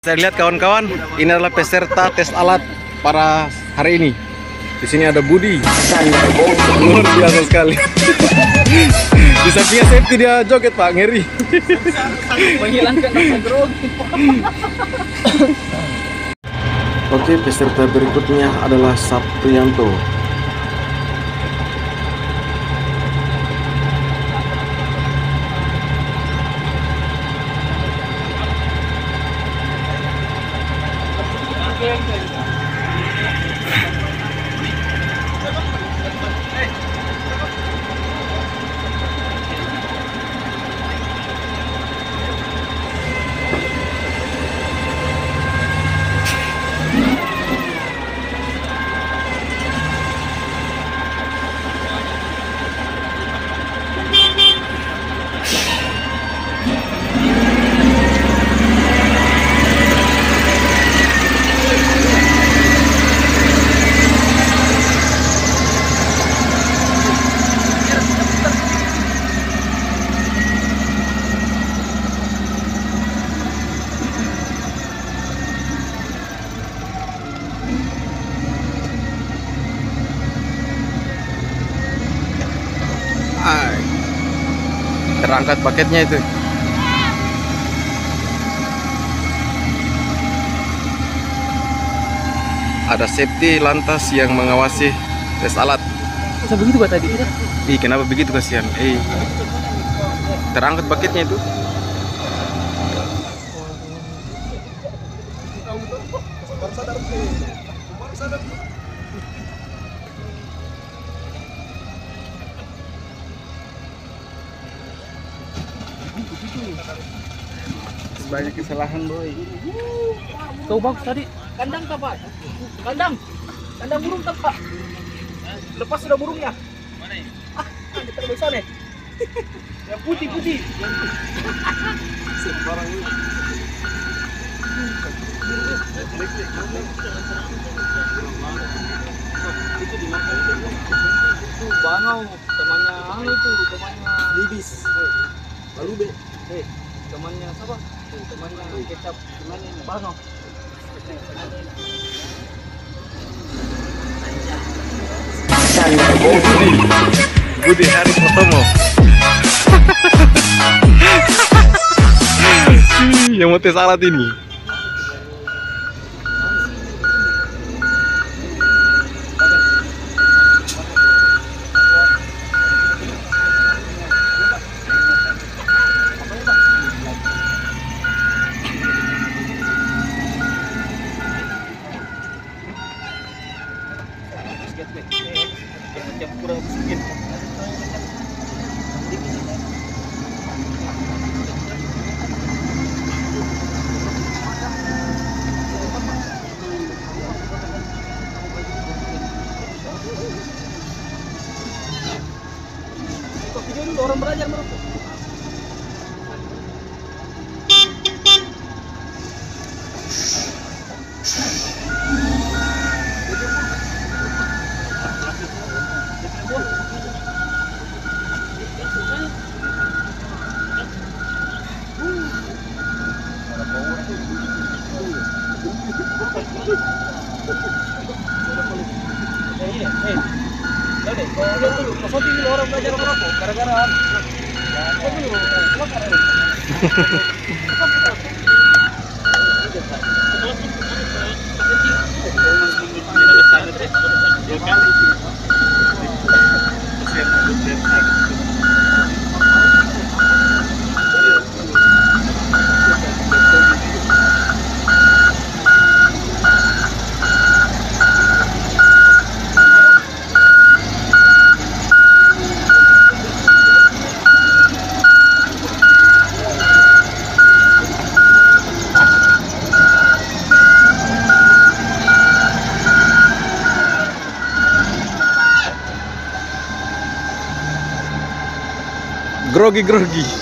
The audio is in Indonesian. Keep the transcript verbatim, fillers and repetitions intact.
Saya lihat kawan-kawan, ini adalah peserta tes alat para hari ini. Di sini ada Budi, luar biasa sekali. Di sampingnya safety dia joget Pak, ngeri. Menghilangkan rasa grogi. Oke, peserta berikutnya adalah Saprianto. Ay, terangkat paketnya itu. Ada safety lantas yang mengawasi tes alat. Bisa begitu Pak tadi? Ih, kenapa begitu kasihan? Eh, terangkat paketnya itu. Banyak kesalahan boy. Kau bagus tadi. Kandang tak Pak? Kandang. Kandang burung tak Pak? Lepas sudah burungnya. Mana ini? Ah, kita terlalu sana. Yang putih-putih. Sembarang ini. Itu bangau temannya anu itu temannya Libis. Lalu be. eh temannya siapa? Temannya kecap temannya ini bangau. Oh, Budi. Budi Hari Pratomo. Yang mau tes alat ini. Video dulu orang belajar merokok. Masuk dulu orang belajar merokok gara-gara ya dulu Grogi grogi.